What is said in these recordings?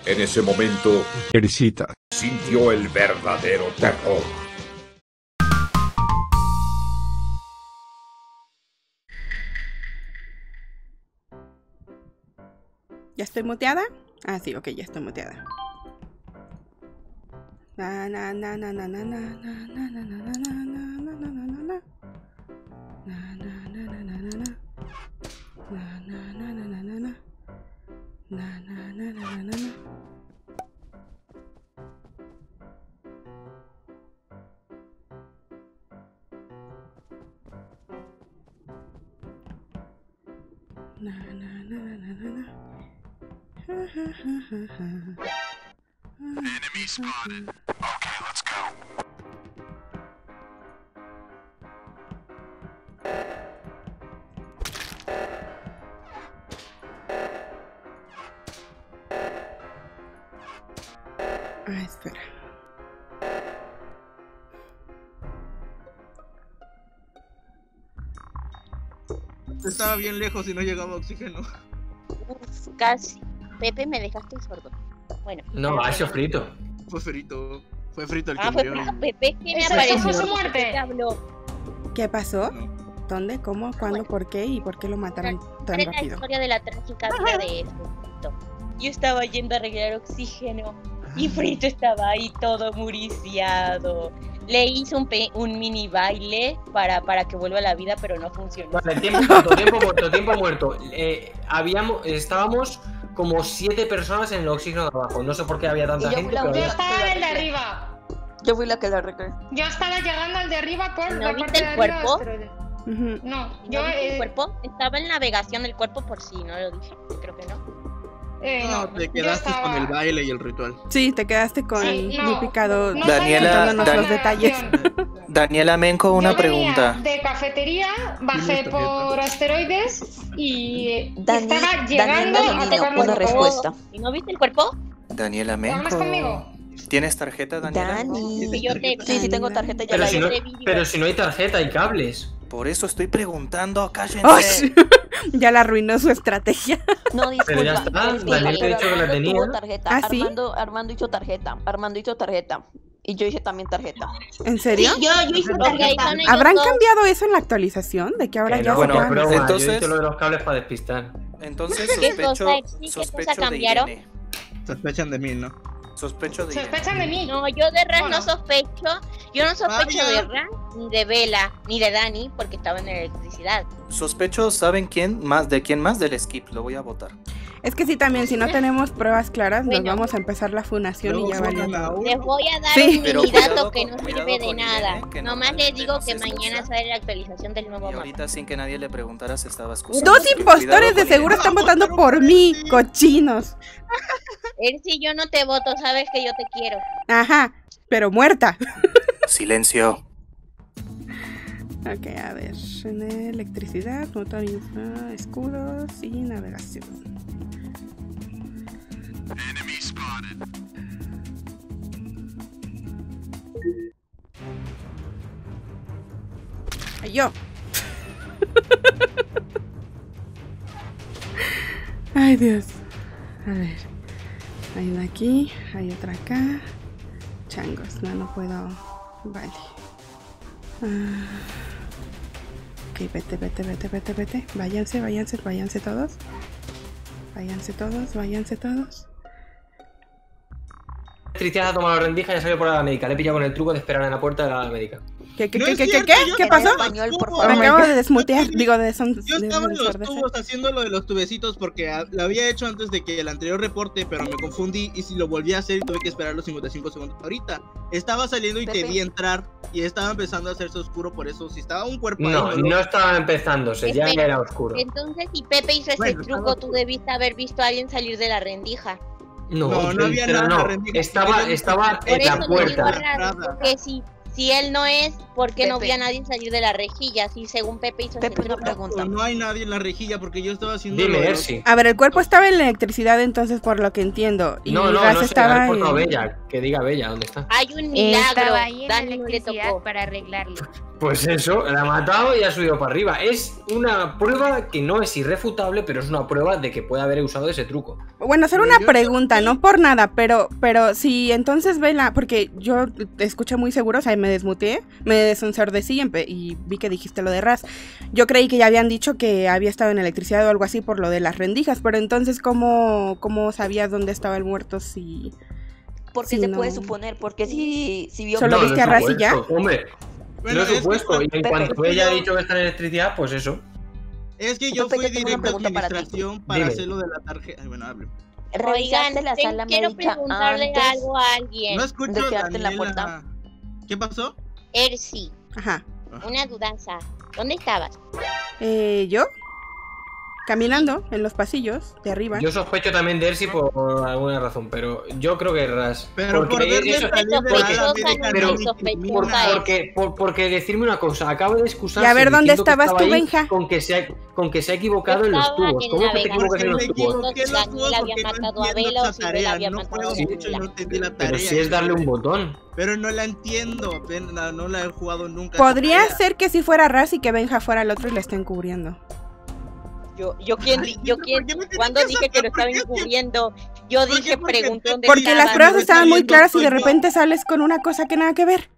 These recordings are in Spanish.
En ese momento, Erisita sintió el verdadero terror. ¿Ya estoy muteada? Ah, sí, ok, ya estoy muteada. Na na na na na na na na na na na na na na na na na na. Na na na na na na na. Na na na na na na na. Na na na na na na na. Na na na na na na na. Ha ha ha ha ha. Enemy spotted. Okay, let's go. Ah, espera. Estaba bien lejos y no llegaba oxígeno. Uf, casi. Pepe, me dejaste sordo. Bueno. No, ha sido frito. Fue frito. Fue frito el que Ah, fue murió. frito Pepe, que me Esa apareció. fue su muerte. Pepe habló. ¿Qué pasó? No. ¿Dónde? ¿Cómo? ¿Cuándo? ¿Por qué? ¿Y por qué lo mataron tan ¿Cuál es la rápido? historia de la trágica vida de Frito? Yo estaba yendo a arreglar oxígeno y Frito estaba ahí todo muriciado. Le hice un mini baile para que vuelva a la vida, pero no funcionó. Vale, tiempo muerto. Estábamos como 7 personas en el oxígeno de abajo. No sé por qué había tanta gente, pero Yo había... estaba en el de arriba. Yo fui la que la arreglé. Yo estaba llegando al de arriba por ¿No la viste parte el de cuerpo? arriba. Asteroide. Ujú. No, ¿No yo viste el cuerpo? Estaba en navegación del cuerpo por si no lo dije. Creo que no. No, te yo quedaste estaba- con el baile y el ritual. Sí, te quedaste con Sí, no, mi picado. no Daniela- sabía contándonos cómo los fue la detalles. reacción. Daniela Menco, una Yo venía pregunta. de cafetería, bajé ¿Tienes tarjeta? por asteroides y Dani- estaba llegando Daniela a Niño, tocar una los respuesta. ¿Y no viste el cuerpo? Daniela ¿Hablas Menco. conmigo? ¿Tienes tarjeta, Daniela? Dani. Que yo te Sí, sí tengo tarjeta, ya Pero la si, no, vi. pero si no hay tarjeta, hay cables. Por eso estoy preguntando, cállense. ¡Ay! Ya la arruinó su estrategia. No, disculpa. Pero ya está, disculpa, Daniel te ha pero dicho que la Armando tenía. tuvo tarjeta. ¿Ah, sí? Armando hizo tarjeta. Armando hizo tarjeta. Y yo hice también tarjeta. ¿En serio? Yo hice Ok, tarjeta. son ellos ¿Habrán dos. cambiado eso en la actualización? ¿De que ahora Que ya no, se bueno, que puedan- broma, entonces- yo he dicho lo de los cables para despistar. Entonces ¿Qué cosa? sospecho, Sí, ¿qué sospecho cosa de cambiaron? Irene. Sospechan de mí, ¿no? Sospecho de Irene. Sospechan de mí. No, yo de Ras Bueno. no sospecho. Yo no sospecho Vaya. de Ras, ni de Vela, ni de Dani, porque estaban en electricidad. Sospecho, ¿saben quién más? ¿De quién más? Del skip, lo voy a votar. Es que sí, también, si no tenemos pruebas claras, nos Bueno. vamos a empezar la funación y Luego ya valió. funan a uno. Les voy a dar Sí. un Pero mini cuidado dato que con- no cuidado sirve de con nada. Irene, que Nomás les normalmente digo no que se mañana excusa. sale la actualización del nuevo Y mapa. ahorita sin que nadie le preguntara se estaba excusando. Dos Cuidado impostores de con seguro Irene. están votando por mí, cochinos. Si yo no te voto, sabes que yo te quiero. Ajá, pero muerta. Silencio. Ok, a ver. Electricidad, motor, escudos y navegación. Enemy spotted. Ay, yo. Ay, Dios. A ver. Hay una aquí, hay otra acá. Changos, no puedo. Vale. Ok, vete. Váyanse todos. Váyanse todos. Cristian ha tomado la rendija y ha salido por la médica. Le he pillado con el truco de esperar en la puerta de la médica. ¿Qué No es cierto, yo ¿Qué estaba pasó? en los Español, por tubos. Me favor. acabo de desmutear, digo de Yo estaba en los desordecer. tubos haciendo lo de los tubecitos porque lo había hecho antes de que el anterior reporte, pero me confundí y si lo volví a hacer y tuve que esperar los 55 segundos. Ahorita estaba saliendo y Pepe. te vi entrar y estaba empezando a hacerse oscuro, por eso si estaba un cuerpo No, ahí, no estaba empezándose, ya Espera. era oscuro. Entonces, si Pepe hizo ese Bueno, truco, estaba- tú debiste haber visto a alguien salir de la rendija. No, no había pero nada en la no, rendija. estaba Por en eso la le digo puerta. raro, porque si Si él no es, ¿por qué no Pepe. vi a nadie salir de la rejilla? Si según Pepe hizo Pepe, ese una truco. pregunta. No hay nadie en la rejilla porque yo estaba haciendo. Dime, lo de- Ersi. A ver, el cuerpo estaba en la electricidad entonces, por lo que entiendo. Y No, Raz sé, estaba ha reportado en... Bella. Que diga Bella, ¿dónde está? Hay un milagro. Estaba ahí en la Dani no le electricidad tocó. para arreglarlo. Pues eso, la ha matado y ha subido para arriba. Es una prueba que no es irrefutable, pero es una prueba de que puede haber usado ese truco. Bueno, hacer una pregunta, no por nada, pero si entonces Vela, porque yo te escuché muy seguro, o sea, me desmuteé, me desensordecí y vi que dijiste lo de Raz. Yo creí que ya habían dicho que había estado en electricidad o algo así por lo de las rendijas, pero entonces, ¿cómo sabías dónde estaba el muerto si...? Porque Sí, se no. puede suponer, porque si vio... Solo viste a Raz y ya. Hombre, Bueno, lo he supuesto. Y en Pepe, cuanto ella ha dicho que está en electricidad, pues eso. Es que yo Pepe, fui yo tengo una directo a pregunta para ti. administración para Dime. hacer lo de la tarjeta. Ay, bueno, hable. ¿Revisaste la sala quiero médica preguntarle antes? algo a alguien. No escucho ¿De a quedarte en la Daniela. ¿Qué pasó? Ersi, Ajá. una dudanza. ¿Dónde estabas? ¿Yo? Caminando en los pasillos de arriba. Yo sospecho también de Ersi por alguna razón, pero yo creo que es Ras. Pero por Porque verle eso- salir de la sospechosa, médica pero- no me incrimina. porque decirme una cosa, acabo de excusarse. Y a ver, ¿dónde diciendo que estabas estaba tú, ahí Benja? Con que se ha equivocado en los Estaba tubos. en ¿Cómo que te navegación. equivocas en los Me tubos? equivoqué en los Daniel tubos había porque no matado a entiendo Vela o esa si Vela tarea. había No matado puedo a mucho, Vela. no entendí la tarea. Pero si es darle un botón. Pero no la entiendo, apenas no la he jugado nunca. Podría esa tarea. ser que si fuera Raz y que Benja fuera el otro y le estén cubriendo. Yo quién, Ay, yo ¿por quién, qué me tienes cuando que dije que lo sacar? estaba ¿Por qué? encubriendo, yo ¿Por qué? dije, Porque- pregunté dónde Porque las estaban. pruebas no estaban muy sabiendo claras y soy de yo. repente sales con una cosa que nada que ver.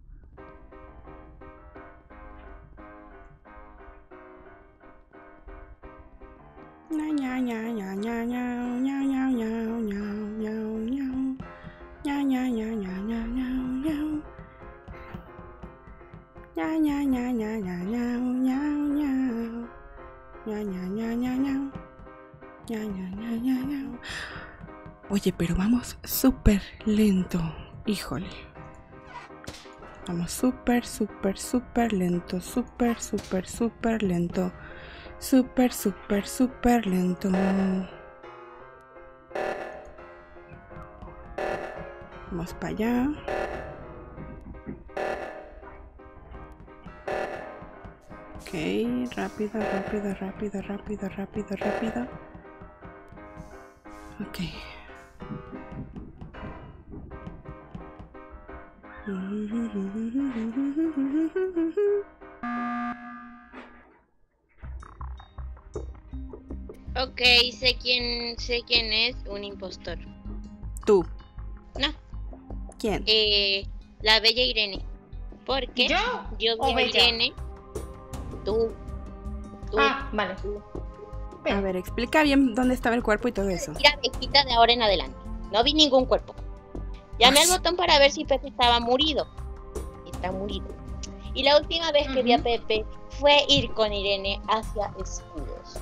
Oye, pero vamos súper lento. Híjole. Vamos súper, súper, súper lento. Súper, súper, súper lento. Súper, súper, súper lento. Vamos para allá. Ok, rápido, rápido, rápido, rápido, rápido, rápido. Ok. Ok, sé quién es un impostor. Tú. No, ¿Quién? la bella Irene. Porque ¿Yo? yo ¿O vi a Bella? Irene. Tú. Ah, vale. A ver, explica bien dónde estaba el cuerpo y todo eso. Mira, viejita de ahora en adelante. No vi ningún cuerpo. Llamé al botón para ver si Pepe estaba murido. Está murido. Y la última vez que vi a Pepe fue ir con Irene hacia escudos.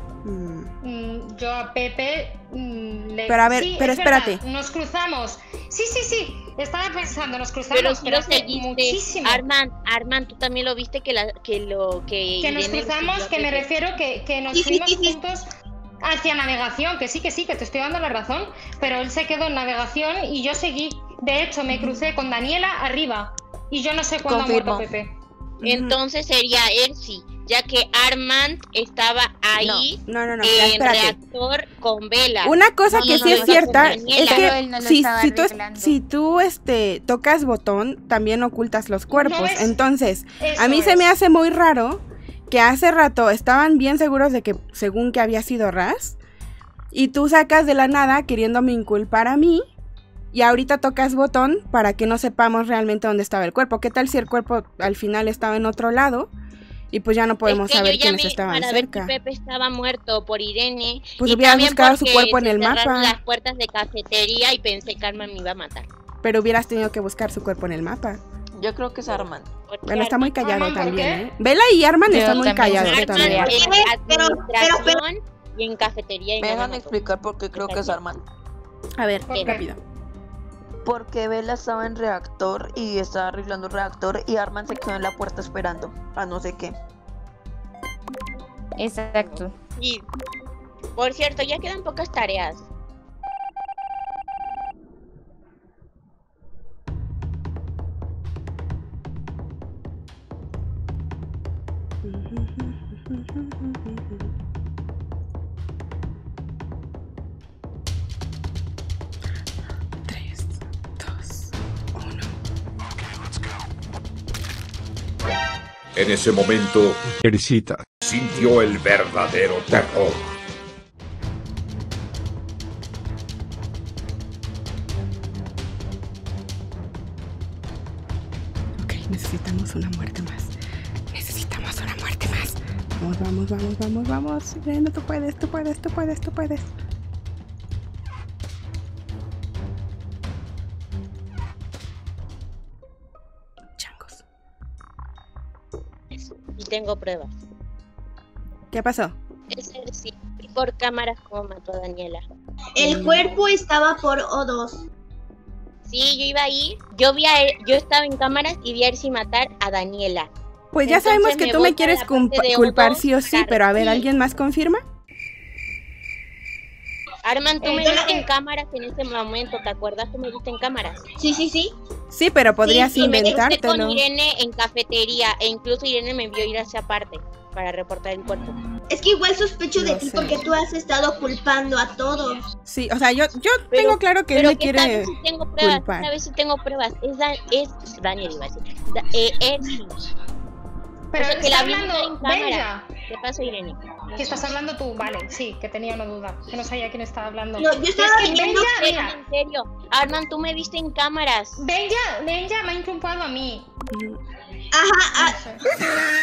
Yo a Pepe le... Pero a ver, Sí, pero es verdad, espérate. nos cruzamos. Sí. Estaba pensando, nos cruzamos, Pero si lo hace seguiste, muchísimo. Armand, tú también lo viste que Que nos Irene cruzamos, siguió a que me Pepe. refiero que nos Sí, sí, fuimos sí, sí. juntos hacia navegación, que sí, que te estoy dando la razón, pero él se quedó en navegación y yo seguí. De hecho, me crucé con Daniela arriba y yo no sé cuándo Confirmo. ha muerto Pepe. Entonces sería Ersi, ya que Armand estaba ahí No, mira, en espérate. reactor con Vela. Una cosa No, que no, sí no, es no, cierta con es Daniela. Pero él no que lo si, estaba si tú, arreglando. si tú tocas botón, también ocultas los cuerpos. ves? Entonces, Eso a mí se es. me hace muy raro que hace rato estaban bien seguros de que según que había sido Raz y tú sacas de la nada queriéndome inculpar a mí y ahorita tocas botón para que no sepamos realmente dónde estaba el cuerpo. ¿Qué tal si el cuerpo al final estaba en otro lado? Y pues ya no podemos Es que saber yo quiénes llamé estaban para cerca. ver si Pepe estaba muerto por Irene. Pues y hubieras también buscado su porque cuerpo en se el cerraron mapa. las puertas de cafetería y pensé que Armand me iba a matar. Pero hubieras tenido que buscar su cuerpo en el mapa. Yo creo que es Armand. Porque Bueno, está muy callado Armand, ¿por también, qué? ¿eh? Vela y Armand Yo están muy también callados soy Armand también. en administración y en cafetería y Me no me dejan mató. explicar por qué creo que es Armand. A ver, ¿Por qué? rápido. Porque Bella estaba en reactor y estaba arreglando el reactor y Armand se quedó en la puerta esperando a no sé qué. Exacto. Y, por cierto, ya quedan pocas tareas. Tres, dos, uno. En ese momento, Erisita. sintió el verdadero terror. Ok, necesitamos una muerte más. Necesitamos una muerte más. Vamos, vamos, vamos, vamos, vamos. Irene, tú puedes, tú puedes, tú puedes, tú puedes. Changos. Y tengo pruebas. ¿Qué pasó? Es decir, por cámaras como mató a Daniela. El cuerpo estaba por O2. Sí, yo iba ahí, yo estaba en cámaras y vi a Ersi matar a Daniela. Pues ya Entonces sabemos que me tú voy me quieres para la parte de culpar O2 sí o sí, para pero a ver, sí. ¿alguien más confirma? Arman, tú me yo viste lo- en cámaras en ese momento, ¿te acuerdas? Tú me viste en cámaras. Sí, sí, sí. Sí, pero podrías Y me crucé con inventártelo. Irene en cafetería e incluso Irene me vio ir a esa parte para reportar el cuerpo. Es que igual sospecho de No ti sé. porque tú has estado culpando a todos. Sí, o sea, yo tengo claro que él Pero me que esta quiere vez sí tengo pruebas, culpar. esta vez sí tengo pruebas. Es Daniel, iba a decir. Ersi. Pero O sea, que está la vi hablando en cámara. Benja. ¿Qué pasa, Irene? ¿Qué estás hablando tú? Vale, sí, que tenía una duda. Que no sabía quién estaba hablando. No, yo estaba es que viendo- Benja, mira, En serio, Arman, tú me viste en cámaras. Benja me ha inculpado a mí. Ajá, No sé.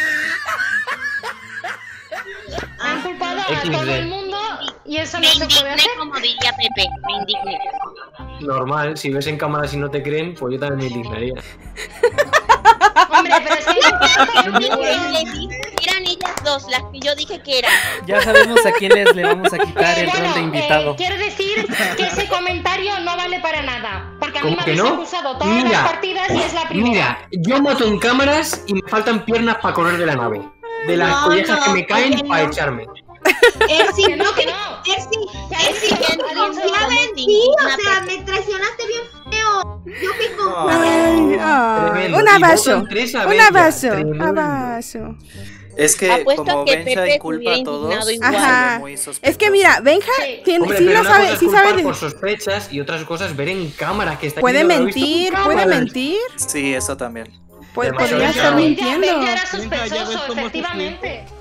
Me ha inculpado a XD. todo el mundo y eso no Me se puede indigné, hacer. como diría Pepe, me indigné. Normal, si ves en cámaras y no te creen, pues yo también me indignaría. Hombre, pero es que todo el mundo... Eran ellas dos, las que yo dije que eran. Ya sabemos a quiénes le vamos a quitar el rol Bueno, de invitado. quiero decir que ese comentario no vale para nada. Porque a mí ¿Cómo me que habéis no? acusado todas Mira, las partidas y es la primera. Mira, yo mato en cámaras y me faltan piernas para correr de la nave. De las No, collejas no, que me caen oye, para no. echarme. Ersi, Que no, no que que no. Ersi, Entiendo, confiaba en somos ti, indigna, o sea, Pepe. me traicionaste bien feo. Yo que confiaba. Ay, ay, Tremendo. un Y abajo, votan 3 a un Benja. abajo, Tremendo. abajo. Es que Apuesto como que Benja Pepe inculpa se a todos, hubiera se indignado igual. vuelve Ajá. muy sospechoso. Es que mira, Benja Sí. tiene, Hombre, sí pero lo una sabe, cosa es sí culpar sabe por sospechas y otras cosas ver en cámara que está puede diciendo, "Lo he visto en mentir, puede cámaras". mentir, Sí, eso también. Demasiado podría estar descarado. mintiendo. Benja era Benja, ya ves sospechoso, cómo se efectivamente.